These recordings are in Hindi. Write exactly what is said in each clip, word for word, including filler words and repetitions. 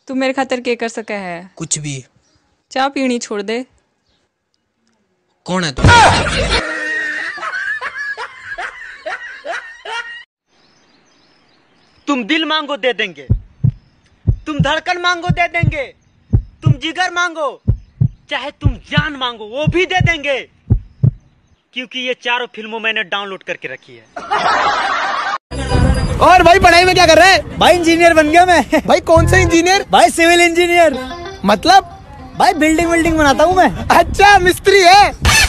तू मेरे खातिर क्या कर सका है? कुछ भी। चाय पीनी छोड़ दे। कौन है तू? तुम दिल मांगो दे देंगे, तुम धड़कन मांगो दे देंगे, तुम जिगर मांगो, चाहे तुम जान मांगो वो भी दे देंगे, क्योंकि ये चारों फिल्मों मैंने डाउनलोड करके रखी है। और भाई पढ़ाई में क्या कर रहे हैं? भाई इंजीनियर बन गया मैं। भाई कौन सा इंजीनियर? भाई सिविल इंजीनियर। मतलब? भाई बिल्डिंग बिल्डिंग बनाता हूँ मैं। अच्छा मिस्त्री है।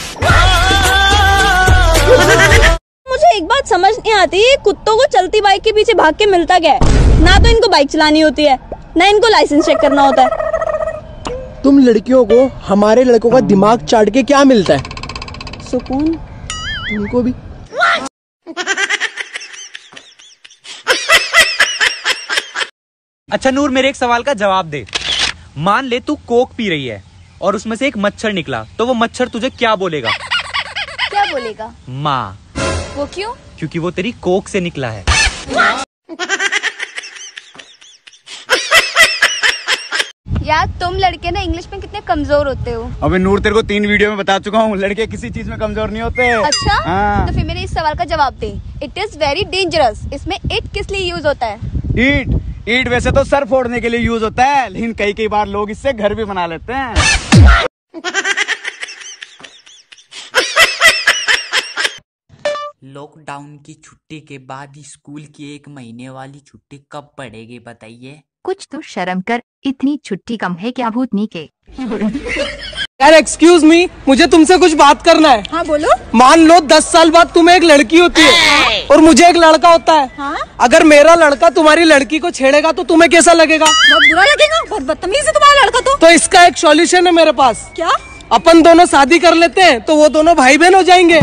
मुझे एक बात समझ नहीं आती, कुत्तों को चलती बाइक के पीछे भाग के मिलता क्या है? ना तो इनको बाइक चलानी होती है, ना इनको लाइसेंस चेक करना होता है। तुम लड़कियों को हमारे लड़कों का दिमाग चाट के क्या मिलता है? सुकून। उनको भी। अच्छा नूर, मेरे एक सवाल का जवाब दे। मान ले तू कोक पी रही है और उसमें से एक मच्छर निकला, तो वो मच्छर तुझे क्या बोलेगा? क्या बोलेगा? माँ। वो क्यों? क्योंकि वो तेरी कोक से निकला है। यार तुम लड़के ना इंग्लिश में कितने कमजोर होते हो। अबे नूर, तेरे को तीन वीडियो में बता चुका हूँ, लड़के किसी चीज में कमजोर नहीं होते। अच्छा? हाँ। तो फिर मेरे इस सवाल का जवाब दे। It is very dangerous. इसमें इट किस लिए यूज होता है? ईट ईट वैसे तो सर फोड़ने के लिए यूज होता है, लेकिन कई कई बार लोग इससे घर भी बना लेते हैं। लॉकडाउन की छुट्टी के बाद स्कूल की एक महीने वाली छुट्टी कब पड़ेगी बताइए? कुछ तो शर्म कर, इतनी छुट्टी कम है क्या भूतनी के? यार एक्सक्यूज मी, मुझे तुमसे कुछ बात करना है। हाँ बोलो। मान लो दस साल बाद तुम्हें एक लड़की होती है और मुझे एक लड़का होता है। हाँ? अगर मेरा लड़का तुम्हारी लड़की को छेड़ेगा तो तुम्हें कैसा लगेगा? बहुत बुरा लगेगा, बहुत बदतमीज है तुम्हारा लड़का तो। तो इसका एक सॉल्यूशन है मेरे पास। क्या? अपन दोनों शादी कर लेते हैं तो वो दोनों भाई बहन हो जाएंगे।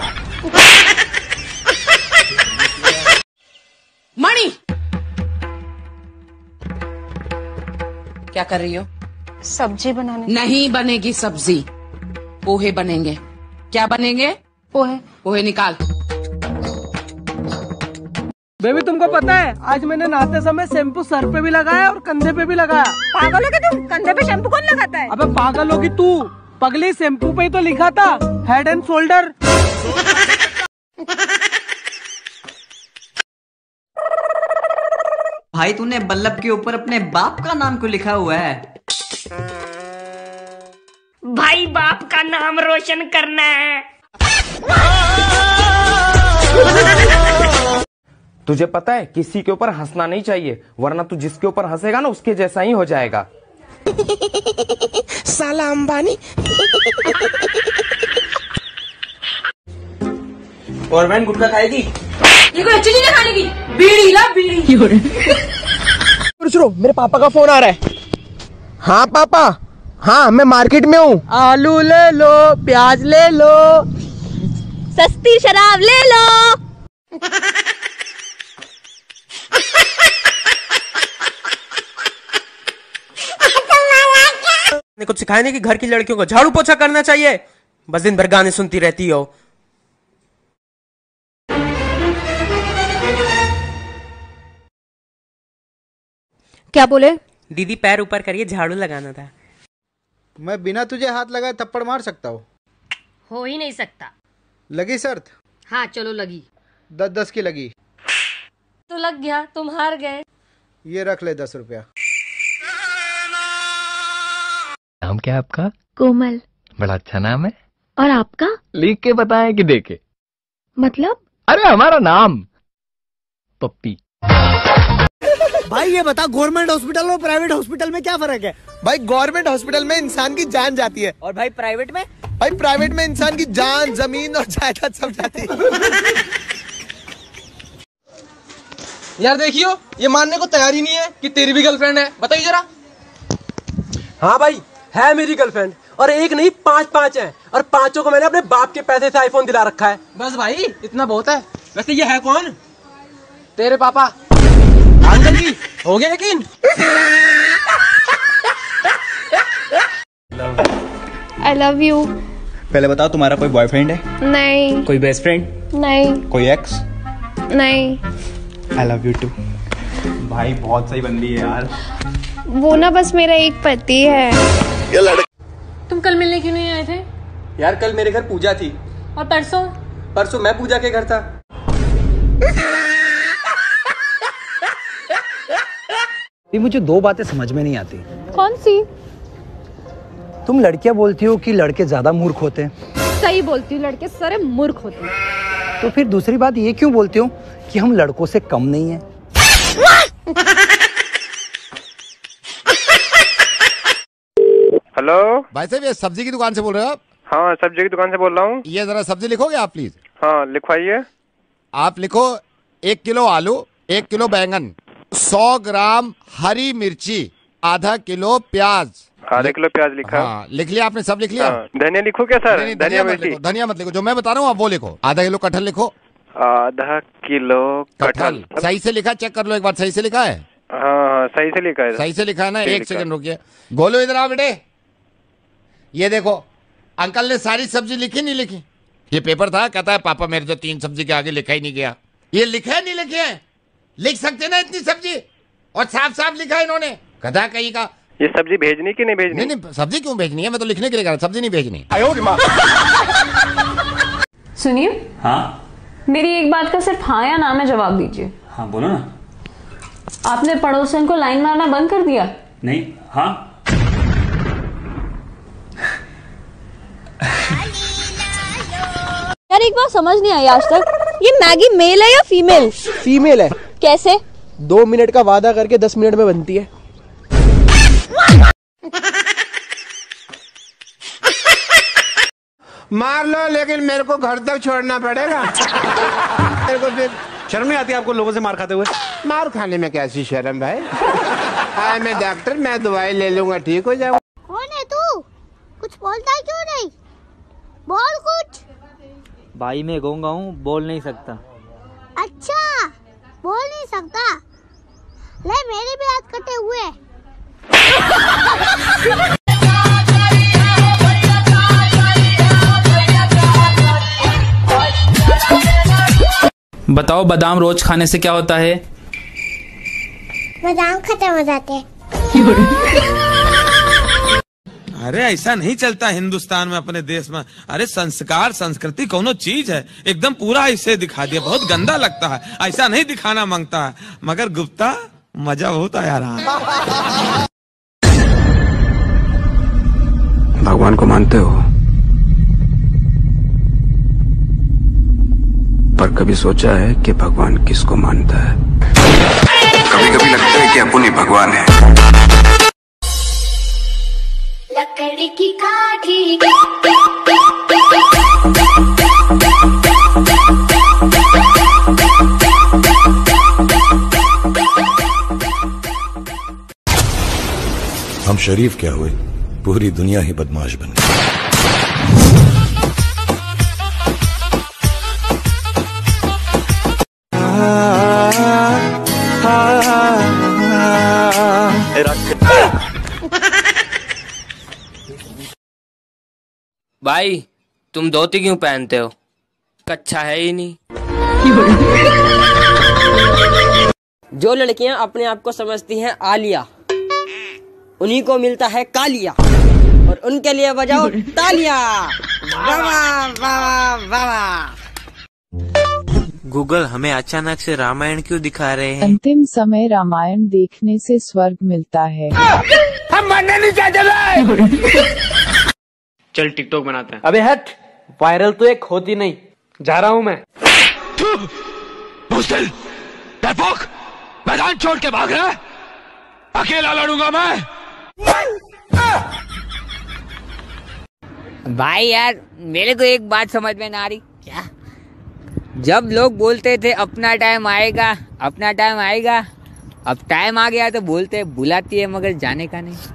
मणि, क्या कर रही हो? सब्जी बनाने। नहीं बनेगी सब्जी, पोहे बनेंगे। क्या बनेंगे? पोहे। पोहे निकाल। बेबी तुमको पता है आज मैंने नहाते समय शैम्पू सर पे भी लगाया और कंधे पे भी लगाया। पागल हो क्या तुम? कंधे पे शैम्पू कौन लगाता है? अबे पागल होगी तू, पगली शैम्पू पे ही तो लिखा था हेड एंड शोल्डर। भाई तूने बल्लभ के ऊपर अपने बाप का नाम क्यों लिखा हुआ है? भाई बाप का नाम रोशन करना है। तुझे पता है किसी के ऊपर हंसना नहीं चाहिए, वरना तू जिसके ऊपर हंसेगा ना उसके जैसा ही हो जाएगा। साला अंबानी। और बहन गुटखा खाएगी? ये कोई अच्छी चीज है खाने की? बीड़ी ला बीड़ी। सुनो, मेरे पापा का फोन आ रहा है। हाँ पापा, हाँ मैं मार्केट में हूँ। आलू ले लो, प्याज ले लो, सस्ती शराब ले लो। कुछ सिखाया नहीं कि घर की लड़कियों को झाड़ू पोछा करना चाहिए, बस दिन भर गाने सुनती रहती हो। क्या बोले? दीदी पैर ऊपर करिए, झाड़ू लगाना था। मैं बिना तुझे हाथ लगाए थप्पड़ मार सकता हूँ? हो ही नहीं सकता। लगी शर्त? हाँ चलो लगी। दस दस की लगी तो लग गया, तुम हार गए। ये रख ले दस रुपया। नाम क्या है आपका? कोमल। बड़ा अच्छा नाम है। और आपका? लिख के बताएं कि देखे? मतलब? अरे हमारा नाम पप्पी। भाई ये बता, गवर्नमेंट हॉस्पिटल और प्राइवेट हॉस्पिटल में क्या फर्क है? भाई गवर्नमेंट हॉस्पिटल में इंसान की जान जाती है, और भाई प्राइवेट में? भाई प्राइवेट में इंसान की जान, जमीन और जायदाद सब जाती है। यार देखियो, ये मानने को तैयार ही नहीं है कि तेरी भी गर्लफ्रेंड है। बताइए जरा। हाँ भाई है मेरी गर्लफ्रेंड, और एक नहीं पांच पांच है, और पांचों को मैंने अपने बाप के पैसे से आईफोन दिला रखा है। बस भाई इतना बहुत है। वैसे ये है कौन? तेरे पापा। अंकल जी हो गया यकीन? I love you. पहले बताओ, तुम्हारा कोई बॉयफ्रेंड है? नहीं। कोई बेस्ट फ्रेंड? नहीं। कोई एक्स? नहीं। I love you too. भाई बहुत सही बंदी है यार। वो ना बस मेरा एक पति है। ये लड़का तुम कल मिलने क्यों नहीं आए थे? यार कल मेरे घर पूजा थी। और परसों? परसों मैं पूजा के घर था। ये मुझे दो बातें समझ में नहीं आती। कौन सी? तुम लड़कियां बोलती हो कि लड़के ज्यादा मूर्ख होते हैं। सही बोलती हूँ, लड़के सारे मूर्ख होते हैं। तो फिर दूसरी बात ये क्यों बोलती हो कि हम लड़कों से कम नहीं है? हेलो भाई साहब, ये सब्जी की दुकान से बोल रहे हो आप? हाँ, सब्जी की दुकान से बोल रहा हूँ। ये जरा सब्जी लिखोगे आप प्लीज? हाँ लिखवाइए। आप लिखो एक किलो आलू, एक किलो बैंगन, सौ ग्राम हरी मिर्ची, आधा किलो प्याज। आधा किलो प्याज लिखा। हाँ, लिख लिया आपने? सब लिख लिया? हाँ, धनिया लिखो क्या सर? नहीं, नहीं, धनिया मत लिखो, धनिया मत लिखो, जो मैं बता रहा हूँ आप वो लिखो। आधा किलो कटहल लिखो। आधा किलो कटहल। सही से लिखा? चेक कर लो एक बार, सही से लिखा है? हाँ हाँ सही से लिखा है। सही से लिखा है ना? एक सेकंड रुकिए। गोलू इधर आओ बेटे। ये देखो, अंकल ने सारी सब्जी लिखी नहीं लिखी? ये पेपर था, कहता है पापा मेरे तो तीन सब्जी के आगे लिखा ही नहीं गया। ये लिखा है नहीं लिखे है? लिख सकते ना इतनी सब्जी, और साफ साफ लिखा है इन्होंने। कदा कहीं का। ये सब्जी भेजनी कि नहीं भेजनी? नहीं नहीं, सब्जी क्यों भेजनी है? मैं तो लिखने के लिए कह रहा, सब्जी नहीं भेजनी। सुनिए। हाँ मेरी एक बात का सिर्फ हाँ या ना में जवाब दीजिए। हाँ बोलो ना। आपने पड़ोसन को लाइन मारना बंद कर दिया? नहीं। हाँ यार एक बात समझ नहीं आई आज तक, ये मैगी मेल है या फीमेल? फीमेल है। कैसे? दो मिनट का वादा करके दस मिनट में बनती है। मार लो, लेकिन मेरे को घर तक छोड़ना पड़ेगा। मेरे को फिर शर्म नहीं आती आपको लोगों से मार खाते हुए? मार खाने में कैसी शर्म भाई? हाँ मैं डॉक्टर, मैं दवाई ले लूंगा, ठीक हो जाऊंगा। कौन है तू? कुछ बोलता है क्यों नहीं? बोल कुछ। भाई मैं गूंगा हूँ, बोल नहीं सकता। अच्छा बोल नहीं सकता? ले मेरे भी हाथ कटे हुए। बताओ बादाम रोज खाने से क्या होता है? बादाम खत्म हो जाते हैं। अरे ऐसा नहीं चलता हिंदुस्तान में, अपने देश में। अरे संस्कार संस्कृति कोनो चीज है, एकदम पूरा ऐसे दिखा दिया, बहुत गंदा लगता है। ऐसा नहीं दिखाना मांगता है, मगर गुप्ता मजा बहुत आया रहा। भगवान को मानते हो? पर कभी सोचा है कि भगवान किसको मानता है? कभी कभी लगता है कि अपन ही भगवान है। लकड़ी की काठी। हम शरीफ क्या हुए, पूरी दुनिया ही बदमाश बन गई। भाई तुम धोती क्यों पहनते हो? कच्छा है ही नहीं। जो लड़कियां अपने आप को समझती हैं आलिया, उन्हीं को मिलता है कालिया, और उनके लिए बजाओ तालिया। वाह वाह वाह। गूगल हमें अचानक से रामायण क्यों दिखा रहे हैं? अंतिम समय रामायण देखने से स्वर्ग मिलता है। हम मरने नहीं चाहते। चल टिकटॉक बनाते हैं। अबे हट, वायरल तो एक होती नहीं। जा रहा हूँ मैं। बुज़दिल, डरपोक, मैदान छोड़ के भाग रहा है? अकेला लड़ूंगा मैं। भाई यार मेरे को एक बात समझ में ना आ रही। क्या? जब लोग बोलते थे अपना टाइम आएगा अपना टाइम आएगा, अब टाइम आ गया तो बोलते बुलाती है मगर जाने का नहीं।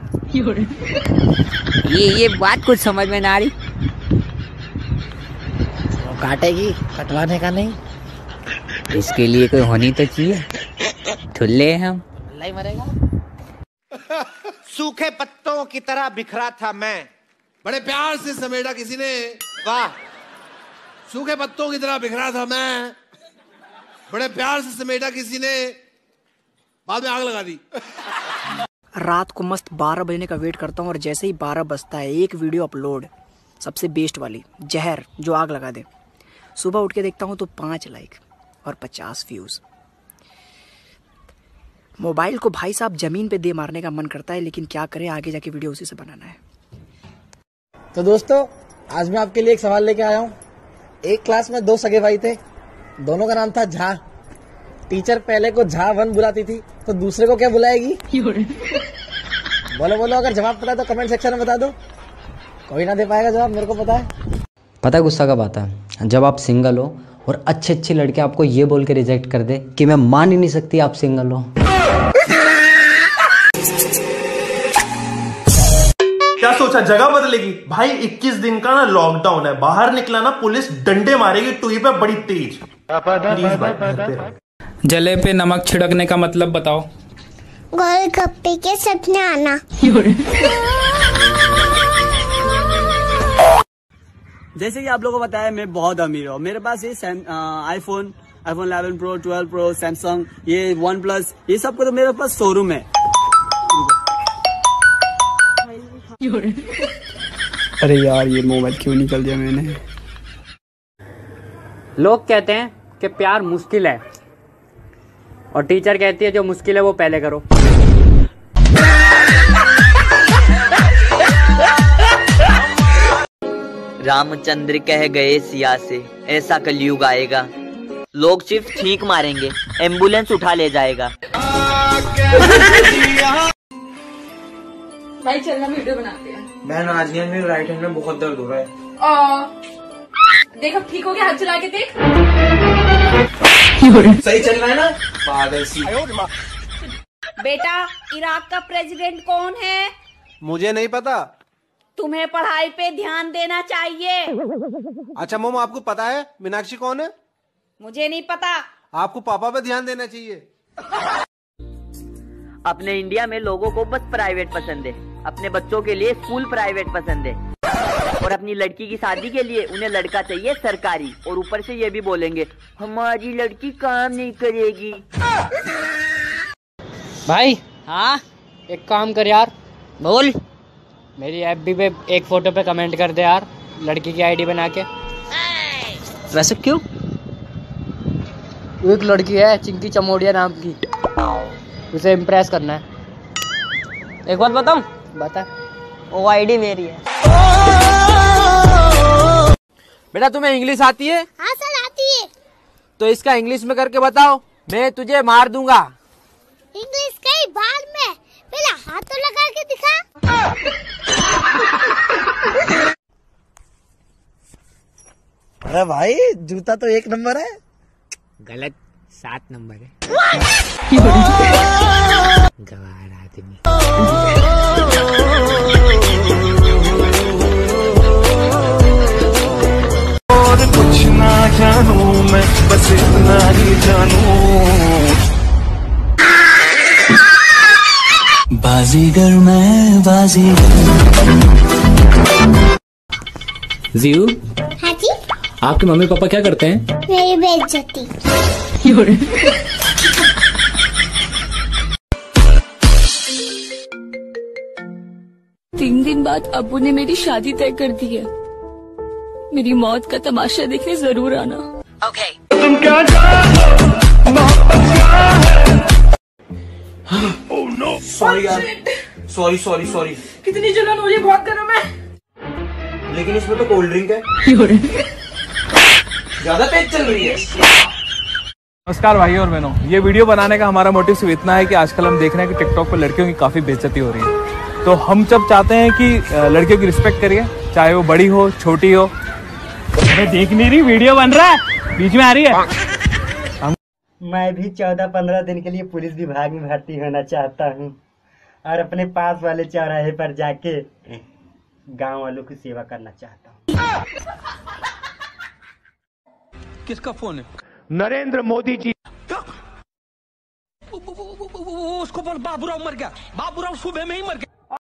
ये ये बात कुछ समझ में ना आ रही। वो काटेगी, कटवाने का नहीं। इसके लिए कोई होनी तो चाहिए। ठुल्ले हम। अल्लाह ही मरेगा। सूखे पत्तों की तरह बिखरा था मैं, बड़े प्यार से समेटा किसी ने। वाह। सूखे पत्तों की तरह बिखरा था मैं, बड़े प्यार से समेटा किसी ने। बाद में आग लगा दी। रात को मस्त बारह बजने का वेट करता हूँ और जैसे ही बारह बजता है एक वीडियो अपलोड, सबसे बेस्ट वाली, जहर जो आग लगा दे। सुबह उठ के देखता हूँ तो पाँच लाइक और पचास व्यूज। मोबाइल को भाई साहब जमीन पे दे मारने का मन करता है, लेकिन क्या करें, आगे जाके वीडियो उसी से बनाना है। तो दोस्तों, आज मैं आपके लिए एक सवाल लेके आया हूँ। एक क्लास में दो सगे भाई थे, दोनों का नाम था झा। टीचर पहले को झा वन बुलाती थी, तो दूसरे को क्या बुलाएगी? बोलो बोलो, अगर जवाब पता है तो कमेंट सेक्शन में बता दो। कोई ना दे पाएगा जवाब, मेरे को पता है। पता है गुस्सा कब आता है? जब आप सिंगल हो और अच्छे अच्छे लड़के आपको ये बोल के रिजेक्ट कर दे कि मैं मान ही नहीं सकती आप सिंगल हो। क्या सोचा जगह बदलेगी? भाई इक्कीस दिन का ना लॉकडाउन है, बाहर निकला ना पुलिस डंडे मारेगी टुई पे बड़ी तेज। प्लीज भाई, जले पे नमक छिड़कने का मतलब बताओ। गोलगप्पे के सपने आना। जैसे कि आप लोगों को पता है मैं बहुत अमीर हूँ। मेरे पास ये iPhone iPhone eleven pro, twelve pro, Samsung, ये वन प्लस, ये सब को तो मेरे पास शोरूम है। अरे यार, ये मोबाइल क्यों निकल दिया मैंने? लोग कहते हैं कि प्यार मुश्किल है और टीचर कहती है जो मुश्किल है वो पहले करो। रामचंद्र कह गए सिया से, ऐसा कलयुग आएगा, लोग सिर्फ छींक मारेंगे, एम्बुलेंस उठा ले जाएगा। भाई चलना, वीडियो बनाते हैं। बहन आज नहीं, मेरे राइट हैंड में बहुत दर्द हो रहा है। आ, देख अब ठीक हो गया, हाथ चला के देख। सही चल रहा है ना? पागल सी। बेटा, इराक का प्रेसिडेंट कौन है? मुझे नहीं पता। तुम्हें पढ़ाई पे ध्यान देना चाहिए। अच्छा मोम, आपको पता है मीनाक्षी कौन है? मुझे नहीं पता। आपको पापा पे ध्यान देना चाहिए। अपने इंडिया में लोगों को बस प्राइवेट पसंद है, अपने बच्चों के लिए स्कूल प्राइवेट पसंद है, और अपनी लड़की की शादी के लिए उन्हें लड़का चाहिए सरकारी, और ऊपर से ये भी बोलेंगे हमारी लड़की काम नहीं करेगी। भाई हाँ, एक काम कर यार। बोल। मेरी एफबी पे एक फोटो पे कमेंट कर दे यार, लड़की की आईडी बना के। वैसे क्यों? एक लड़की है चिंकी चमोडिया नाम की, उसे इम्प्रेस करना है। एक बात बताऊं? बता। वो आईडी मेरी है। बेटा तुम्हें इंग्लिश आती है? हाँ सर आती है। तो इसका इंग्लिश में करके बताओ, मैं तुझे मार दूंगा। इंग्लिश कई बार में, पहले हाथ तो लगा के दिखा। अरे भाई जूता तो एक नंबर है। गलत, सात नंबर है। गवार आदमी। और कुछ ना जानू मैं, बस इतना ही जानू। बाजीगर मैं बाजीगर। जीव, हाँ जी। आपके मम्मी पापा क्या करते हैं? मेरी बेइज्जती। तीन दिन बाद अब्बू ने मेरी शादी तय कर दी है। मेरी मौत का तमाशा देखने जरूर आना। ओके। तुम क्या ओह नो, सॉरी यार, सॉरी सॉरी सॉरी। कितनी जलन हो रही है, बहुत गर्म है। लेकिन इसमें तो कोल्ड ड्रिंक है, ज्यादा तेज चल रही है। नमस्कार भाई और बहनों, ये वीडियो बनाने का हमारा मोटिव सिर्फ इतना है कि आजकल हम देख रहे हैं कि टिकटॉक पर लड़कियों की काफी बेइज्जती हो रही है। तो हम जब चाहते हैं कि लड़कियों की रिस्पेक्ट करिए, चाहे वो बड़ी हो छोटी हो। मैं देख नहीं रही, वीडियो बन रहा है, बीच में आ रही है। मैं भी चौदह पंद्रह दिन के लिए पुलिस विभाग में भर्ती होना चाहता हूँ और अपने पास वाले चौराहे पर जाके गांव वालों की सेवा करना चाहता हूँ। किसका फोन है? नरेंद्र मोदी जी। उसको पर बाबूराव मर गया, बाबूराव सुबह में ही मर गया।